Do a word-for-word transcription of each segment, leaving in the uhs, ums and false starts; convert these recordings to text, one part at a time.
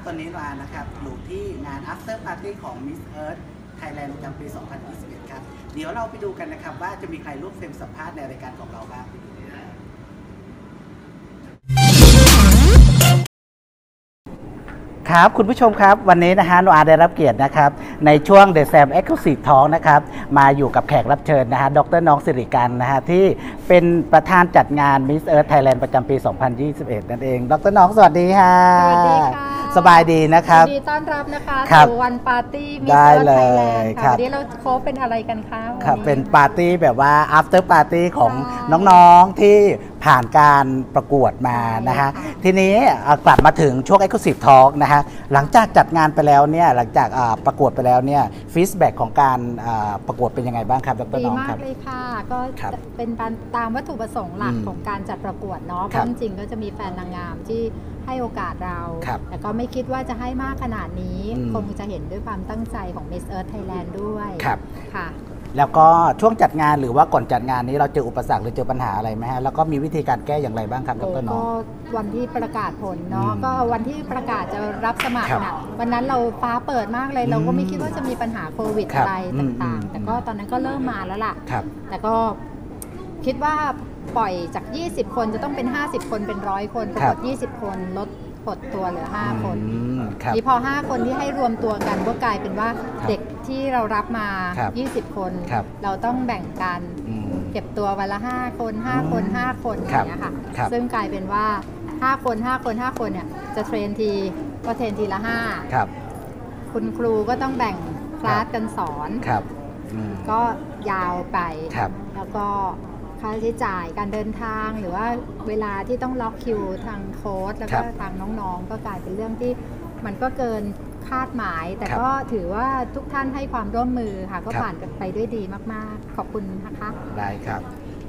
ตอนนี้รานะครับอยู่ที่งาน After Party ของ Miss Earth Thailand ประจำปี สองพันยี่สิบเอ็ด ครับเดี๋ยวเราไปดูกันนะครับว่าจะมีใครร่วมเฟรมสัมภาษณ์ในรายการของเราบ้างครับคุณผู้ชมครับวันนี้นะฮะโนอาได้รับเกียรตินะครับในช่วง The Sam Exclusive Talk นะครับมาอยู่กับแขกรับเชิญนะฮะดร.น้องสิริกันนะฮะที่เป็นประธานจัดงาน Miss Earth Thailand ประจำปี สองพันยี่สิบเอ็ด นั่นเองดร.น้องสวัสดีค่ะสวัสดีค่ะสบายดีนะครับยินดีต้อนรับนะคะสู่วันปาร์ตี้ Miss ได้ Earth เลย Thailand ครับวันนี้เราโค้ชเป็นอะไรกันคะครับเป็นปาร์ตี้แบบว่า after party ของน้องๆที่ผ่านการประกวดมานะฮะทีนี้กลับมาถึงช่วง Exclusive Talk นะฮะหลังจากจัดงานไปแล้วเนี่ยหลังจากประกวดไปแล้วเนี่ยฟีดแบ็กของการประกวดเป็นยังไงบ้างครับดร.น้องครับดีมากเลยค่ะก็เป็นตามวัตถุประสงค์หลักของการจัดประกวดเนาะเพราะจริงๆก็จะมีแฟนนางงามที่ให้โอกาสเราแต่ก็ไม่คิดว่าจะให้มากขนาดนี้คงจะเห็นด้วยความตั้งใจของ Miss Earth Thailand ด้วยค่ะแล้วก็ช่วงจัดงานหรือว่าก่อนจัดงานนี้เราเจออุปสรรคหรือเจอปัญหาอะไรไหมฮะแล้วก็มีวิธีการแก้อย่างไรบ้างครับดร.น้องก็วันที่ประกาศผลเนาะก็วันที่ประกาศจะรับสมัครนะวันนั้นเราฟ้าเปิดมากเลยเราก็ไม่คิดว่าจะมีปัญหาโควิดอะไรต่างๆแต่ก็ตอนนั้นก็เริ่มมาแล้วล่ะแต่ก็คิดว่าปล่อยจากยี่สิบคนจะต้องเป็นห้าสิบคนเป็นร้อยคนปรากฏยี่สิบคนลดปลดตัวเหลือห้าคนนี่พอห้าคนที่ให้รวมตัวกันก็กลายเป็นว่าเด็กที่เรารับมายี่สิบคนเราต้องแบ่งกันเก็บตัววันละห้าคนห้าคนห้าคนอย่างเงี้ยค่ะซึ่งกลายเป็นว่าห้าคนห้าคนห้าคนเนี่ยจะเทรนทีก็เทรนทีละห้าคุณครูก็ต้องแบ่งคลาสกันสอนก็ยาวไปแล้วก็ค่าใช้จ่ายการเดินทางหรือว่าเวลาที่ต้องล็อกคิวทางโค้ชแล้วก็ทางน้องๆก็กลายเป็นเรื่องที่มันก็เกินคาดหมายแต่ก็ถือว่าทุกท่านให้ความร่วมมือค่ะก็ผ่านกันไปด้วยดีมากๆขอบคุณนะคะได้ครับ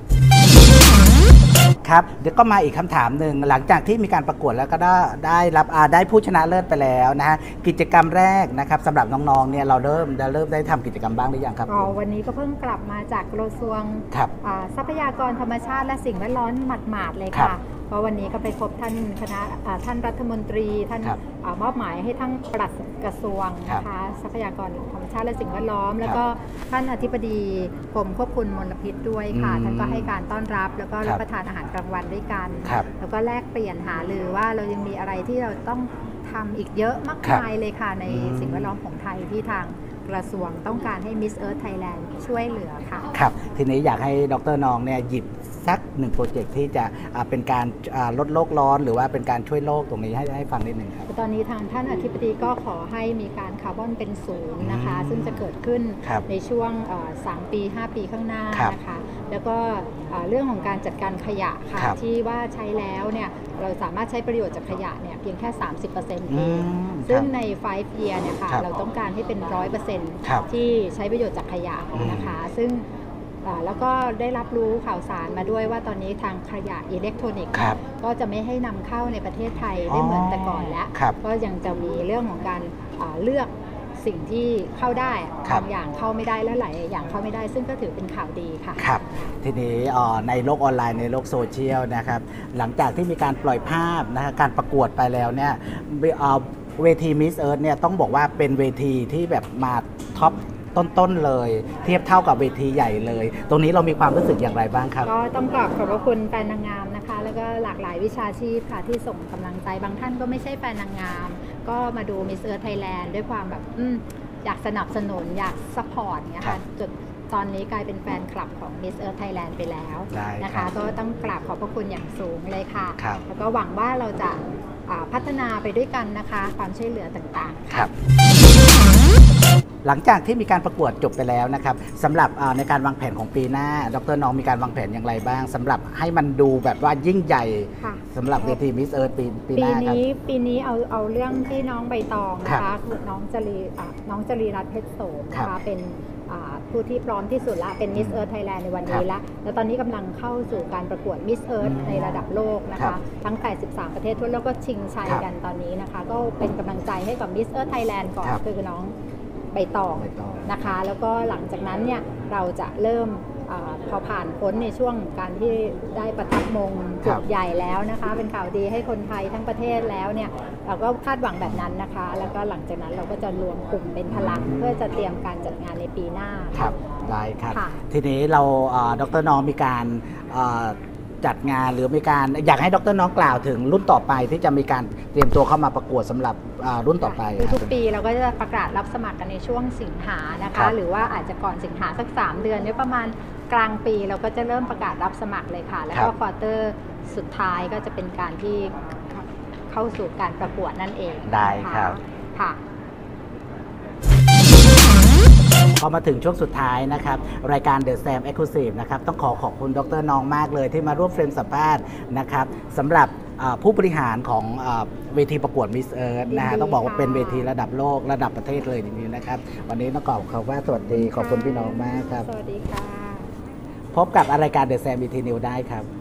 ครับเดี๋ยวก็มาอีกคำถามหนึ่งหลังจากที่มีการประกวดแล้วก็ได้ได้รับได้ผู้ชนะเลิศไปแล้วนะฮะกิจกรรมแรกนะครับสำหรับน้องๆเนี่ยเราเริ่มได้เริ่มได้ทำกิจกรรมบ้างหรือยังครับอ๋อวันนี้ก็เพิ่งกลับมาจากกระทรวงทรัพยากรธรรมชาติและสิ่งแวดล้อมหมาดๆเลยค่ะเพราะวันนี้ก็ไปพบท่านคณะท่านรัฐมนตรีท่านมอบหมายให้ทั้งปลัดกระทรวงนะคะทรัพยากรธรรมชาติและสิ่งแวดล้อมแล้วก็ท่านอธิบดีกรมควบคุมมลพิษด้วยค่ะท่านก็ให้การต้อนรับแล้วก็รับประทานอาหารกลางวันด้วยกันแล้วก็แลกเปลี่ยนหารือว่าเรายังมีอะไรที่เราต้องทำอีกเยอะมากมายเลยค่ะในสิ่งแวดล้อมของไทยที่ทางกระทรวงต้องการให้ Miss Earth Thailand ช่วยเหลือค่ะครับทีนี้อยากให้ดร.น้องเนี่ยหยิบสักหนึ่งโปรเจกต์ที่จะเป็นการลดโลกร้อนหรือว่าเป็นการช่วยโลกตรงนี้ให้ให้ฟังนิดหนึ่งครับตอนนี้ทางท่านอธิบดีก็ขอให้มีการคาร์บอนเป็นศูนย์นะคะซึ่งจะเกิดขึ้นในช่วงสามปีห้าปีข้างหน้านะคะแล้วก็เรื่องของการจัดการขยะค่ะที่ว่าใช้แล้วเนี่ยเราสามารถใช้ประโยชน์จากขยะเนี่ยเพียงแค่ สามสิบเปอร์เซ็นต์ เองซึ่งในไฟว์ year เนี่ยค่ะเราต้องการให้เป็น หนึ่งร้อยเปอร์เซ็นต์ ที่ใช้ประโยชน์จากขยะนะคะซึ่งแล้วก็ได้รับรู้ข่าวสารมาด้วยว่าตอนนี้ทางขยะอิเล็กทรอนิกส์ก็จะไม่ให้นำเข้าในประเทศไทยได้เหมือนแต่ก่อนแล้วก็ยังจะมีเรื่องของการเลือกสิ่งที่เข้าได้บางอย่างเข้าไม่ได้และหลายอย่างเข้าไม่ได้ซึ่งก็ถือเป็นข่าวดีค่ะครับทีนี้ในโลกออนไลน์ในโลกโซเชียลนะครับหลังจากที่มีการปล่อยภาพนะการประกวดไปแล้วเนี่ยเวที Miss Earth เนี่ยต้องบอกว่าเป็นเวทีที่แบบมาท็อปต้นๆเลยเทียบเท่ากับเวทีใหญ่เลยตรงนี้เรามีความรู้สึกอย่างไรบ้างครับก็ต้องกราบขอบพระคุณแฟนนางงามนะคะแล้วก็หลากหลายวิชาชีพค่ะที่ส่งกำลังใจบางท่านก็ไม่ใช่แฟนนางงามก็มาดู Miss Earth Thailand ด้วยความแบบออยากสนับสนุนอยากซัพพอร์ตเนี่ยค่ะจนตอนนี้กลายเป็นแฟนคลับของ Miss Earth Thailand ไปแล้วนะคะก็ต้องกราบขอบพระคุณอย่างสูงเลยค่ะแล้วก็หวังว่าเราจะพัฒนาไปด้วยกันนะคะความช่วยเหลือต่างๆครับหลังจากที่มีการประกวดจบไปแล้วนะครับสำหรับในการวางแผนของปีหน้าดร.น้องมีการวางแผนอย่างไรบ้างสำหรับให้มันดูแบบว่ายิ่งใหญ่สำหรับเวที Miss Earth ปีปีหน้าครับปีนี้ปีนี้เอาเอาเรื่องที่น้องใบตองนะคะคือน้องจรีน้องจรีรัตน์เพชรโสมนะคะเป็นผู้ที่พร้อมที่สุดละเป็น Miss Earth Thailand ในวันนี้ละแล้วตอนนี้กำลังเข้าสู่การประกวด Miss Earth ในระดับโลกนะคะทั้งแปดสิบสามประเทศทั่วโลกก็ชิงชัยกันตอนนี้นะคะก็เป็นกำลังใจให้กับ Miss Earth Thailand ก่อนคือน้องใบตองนะคะแล้วก็หลังจากนั้นเนี่ยเราจะเริ่มอพอผ่านพ้นในช่วงการที่ได้ประทับมงจุดใหญ่แล้วนะคะเป็นข่าวดีให้คนไทยทั้งประเทศแล้วเนี่ยเราก็คาดหวังแบบนั้นนะคะ แล้วก็หลังจากนั้นเราก็จะรวมกลุ่มเป็นพลังเพื่อจะเตรียมการจัดงานในปีหน้าครับได้ครับค่ะทีนี้เราเอ่อดรน้องมีการเอ่อจัดงานหรือมีการอยากให้ดรน้องกล่าวถึงรุ่นต่อไปที่จะมีการเตรียมตัวเข้ามาประกวดสำหรับอ่ารุ่นต่อไปคือทุกปีเราก็จะประกาศรับสมัครกันในช่วงสิงหานะครัคะบหรือว่าอาจจะก่อนสิงหาสักสามเดือนเนี่ยประมาณกลางปีเราก็จะเริ่มประกาศรับสมัครเลยค่ะ แล้วก็ควอเตอร์สุดท้ายก็จะเป็นการที่เข้าสู่การประกวดนั่นเองได้ครับค่ะพอมาถึงช่วงสุดท้ายนะครับ รายการ The Sam Exclusive นะครับต้องขอขอบคุณดรน้องมากเลยที่มาร่วมเฟรมสัมภาษณ์นะครับสำหรับอ่าผู้บริหารของอ่าเวทีประกวด Miss Earth นะฮะยินดีต้องบอกว่าค่ะเป็นเวทีระดับโลกระดับประเทศเลยจริงๆนะครับ วันนี้ต้องขอบเขาว่าสวัสดีขอบคุณพี่น้องมากครับสวัสดีค่ะพบกับรายการ The Sam วี ที News ได้ครับ